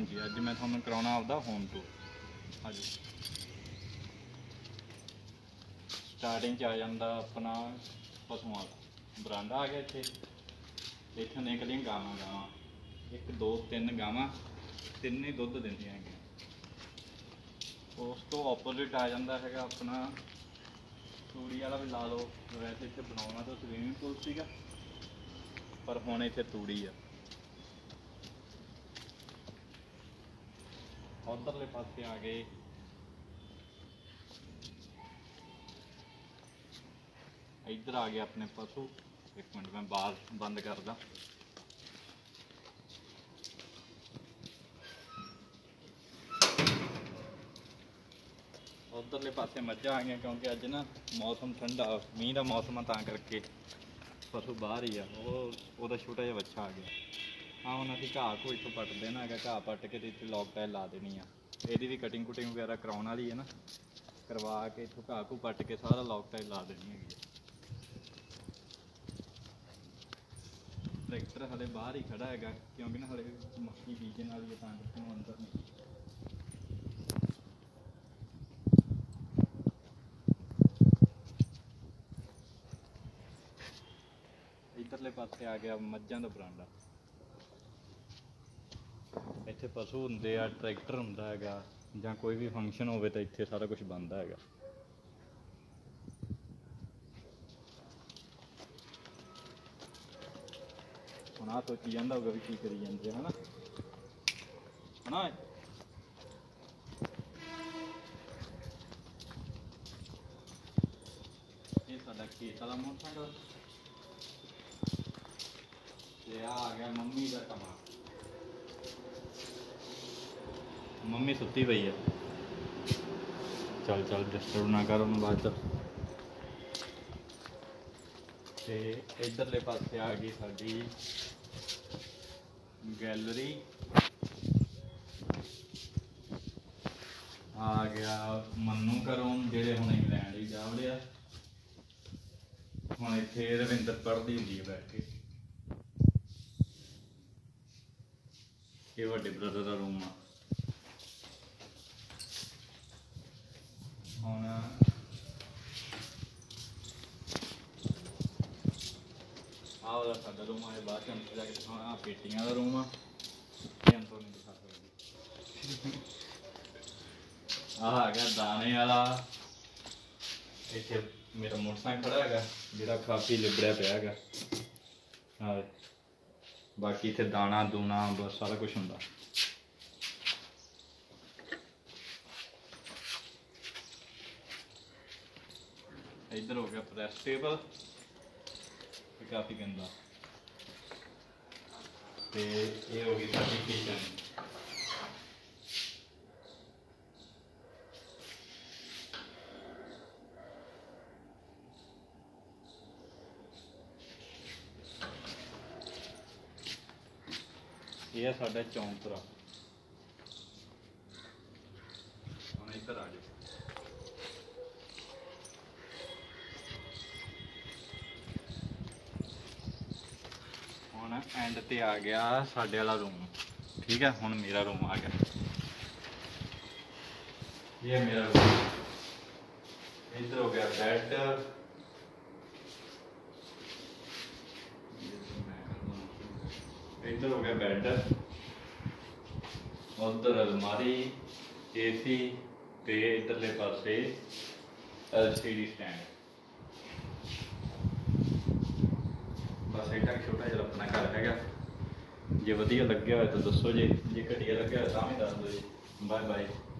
जी अज मैं थोड़ा कराना आपका होम टूर। हाँ जी स्टार्टिंग आ जाता अपना पशुओं का बरांडा आ गया। इतने निकलियाँ गावां गावां एक दो तीन गावां तीन ही दुध दिंदियां हैं। उस तो ओपोजिट आ जाता है अपना तूड़ी वाला भी ला लो। वैसे इतने बनाना तो स्विमिंग पूल सीगा पर हुण इत्थे तूड़ी आ। उधरले पासे आ गए इधर आ गए अपने पशु। एक मिनट मैं बाहर बंद करदा। उधरले पासे मझां आ गई क्योंकि अज ना मौसम ठंडा मीह का मौसम है तां करके पशु बाहर ही आ। वो छोटा जिहा बच्चा आ गया। हाँ हुण असीं घाह घू इत्थों पट देना है। घाह पट के इत्थे लॉक टाइल ला देनी आ। ਇਹਦੀ भी कटिंग कुटिंग वगैरह कराने वाली है ना करवा के इत्थों घाह घू पट के सारा लॉक टाइल ला देनी है। ट्रैक्टर हले बाहर ही खड़ा है क्योंकि ना हले मक्की बीजन वाली है तां करके अंदर नहीं। इधरले पासे आ गया मझां दा बरांडा। इत्थे पशु हुंदे आ ट्रैक्टर हुंदा हैगा जां कोई भी फंक्शन होवे तो इत्थे सारा कुछ बनदा हैगा। हुण आ सोची जांदा होगा भी की करी जांदे है ना हना। ये साडा खेत वाला मोटरसाइकिल ते आ गया मम्मी का कमा। मम्मी सुती पई है। चल चल डिस्टर्ब ना कर उन्हें बाद ते इधरले पासे आ गई साडी गैलरी। आ गया मन्नू घरों जेड़े हुण इंग्लैंड ही जा वड़े। हुण इत्थे रविंदर पढ़दी हुंदी है बैठ के। ये वड्डे ब्रदर का रूम आ। हुण वाला साडा रूम आ बाद अंदर जाके दिखाना। आ पेटियां का रूम आ। ये अंदर नहीं दिखा सकदी। आ गया दाने वाला। इत्थे मेरा मोटरसाइकिल खड़ा है जिहड़ा काफ़ी लिबड़िया पिया है। हाँ बाकी इत्थे दाना दूना बस सारा कुछ हुंदा। इधर हो गया प्रेस टेबल काफ़ी गंदा। ते ये हो गई साडी किचन। ये है साडा चौंतरा। हुण इधर आ जाओ। हुण एंड ते आ गया साडे वाला रूम। ठीक है हुण मेरा रूम आ गया। ये मेरा रूम। इधर हो गया बेड। इधर हो गया बेड। उधर अलमारी एसी ते इधरले पासे LCD स्टैंड। बस एडा छोटा जिहा अपना घर है। जे वधिया लग्या हो तो दसो जे घटिया लग्या हो तो भी दस दो जी। Bye bye.